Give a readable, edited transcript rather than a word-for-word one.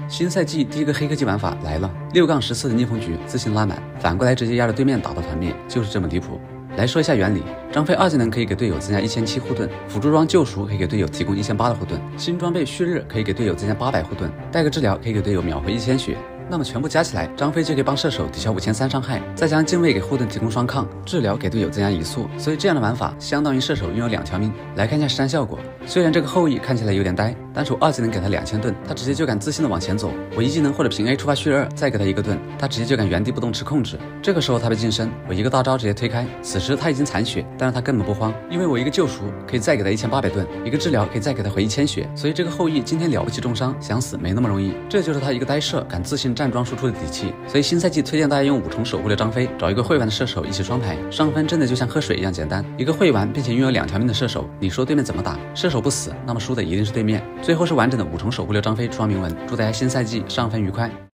新赛季第一个黑科技玩法来了，6-14的逆风局自信拉满，反过来直接压着对面打到团灭，就是这么离谱。来说一下原理，张飞2技能可以给队友增加1700护盾，辅助装救赎可以给队友提供1800的护盾，新装备旭日可以给队友增加800护盾，带个治疗可以给队友秒回1000血。那么全部加起来，张飞就可以帮射手抵消5300伤害，再将敬畏给护盾提供双抗，治疗给队友增加移速，所以这样的玩法相当于射手拥有2条命。来看一下实战效果，虽然这个后羿看起来有点呆，但是我2技能给他2000盾，他直接就敢自信的往前走。我1技能或者平 A 触发旭日，再给他1个盾，他直接就敢原地不动吃控制。这个时候他被近身，我1个大招直接推开，此时他已经残血，但是他根本不慌，因为我1个救赎可以再给他1800盾，1个治疗可以再给他回1000血，所以这个后羿今天了不起重伤，想死没那么容易。这就是他1个呆射敢自信站桩输出的底气。所以新赛季推荐大家用5重守护流张飞，找一个会玩的射手一起双排，上分真的就像喝水一样简单。一个会玩并且拥有2条命的射手，你说对面怎么打？射手不死，那么输的一定是对面。最后是完整的5重守护流张飞出完铭文，祝大家新赛季上分愉快。